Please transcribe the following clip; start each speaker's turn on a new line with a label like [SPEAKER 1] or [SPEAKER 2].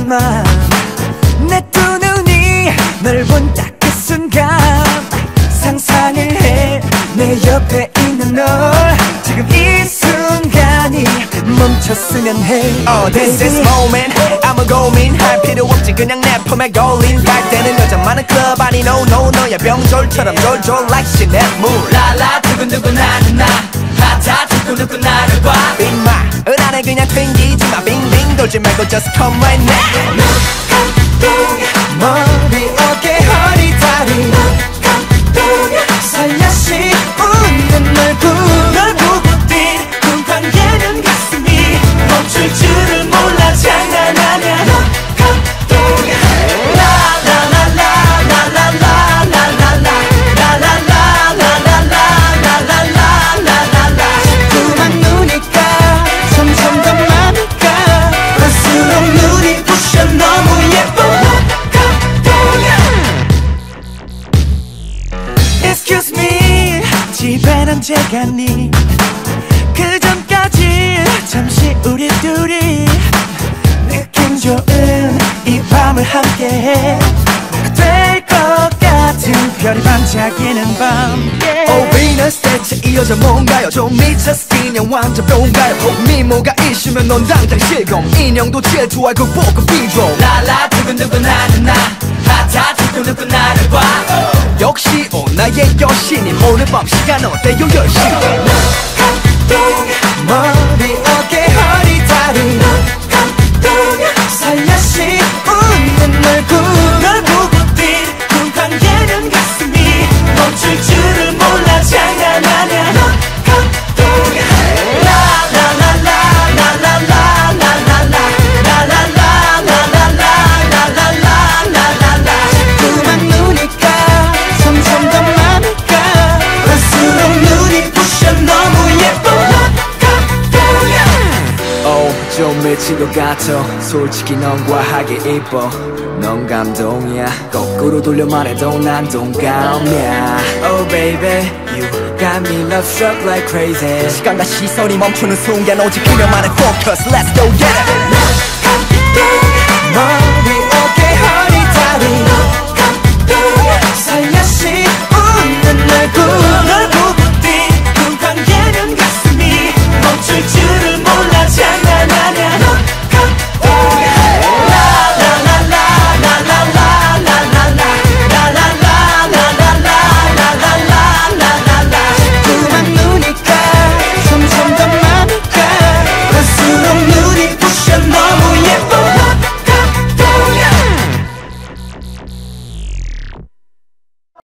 [SPEAKER 1] 맘 내 두 눈이 널 본 딱 그 순간 상상을 해 내 옆에 있는 널 지금 이 순간이 멈췄으면 해.
[SPEAKER 2] Oh, this is moment 아무 고민할 필요 없지 그냥 내 품에 걸린 갈 때는 여자 많은 클럽 아니 no no 너야 병졸처럼 졸졸 like 시냇물
[SPEAKER 1] 라라 두근두근 나는 나 하자 두근두근 나를 봐
[SPEAKER 2] Be my 은하에 그냥 튕기지마 빙빙 돌지 말고 just come right now
[SPEAKER 1] 머리 어깨 허리 다리 살며시 웃는 얼굴 널 보고 뛴 쿵쾅대는 가슴이 멈출 줄을 몰라 장난하냐 자꾸만 눈이 가 점점 더 맘이 가 볼수록 눈이 부셔 너무 예뻐 Excuse me 집엔 언제 갔니 그 전까지 잠시 우리 둘이 느낌 좋은 이 밤을 함께해 될 것 같은 별이 반짝이는 밤
[SPEAKER 2] Oh Venus 대체 이 여자 뭔가요 좀 미쳤어 인형 완전 뿅가요 미모가 있으면 넌 당장 실검 인형도 질투할 극복은 비주얼
[SPEAKER 1] 라라 두근두근 나는 나 하자 두근두근 나를 봐
[SPEAKER 2] 역시 나의 여신님 오늘 밤 시간 어때요 10시
[SPEAKER 1] 머리 어깨 허리 다리 살며시 웃는 얼굴 널 보고 뛴 쿵쾅대는 가슴이 멈출 줄을 몰라 장난하냐 자꾸만 눈이 가 점점 더 맘이 가 볼수록 눈이 부셔 너무 예뻐
[SPEAKER 2] 좀 미친 것 같아 솔직히 넌 과하게 이뻐 넌 감동이야 거꾸로 돌려 말해도 난 동감이야 Oh baby you got me love struck like crazy 시간과 시선이 멈추는 순간 오직 그녀만의 focus Let's go get it
[SPEAKER 1] 머리 어깨 허리 다리 살며시 웃는 얼굴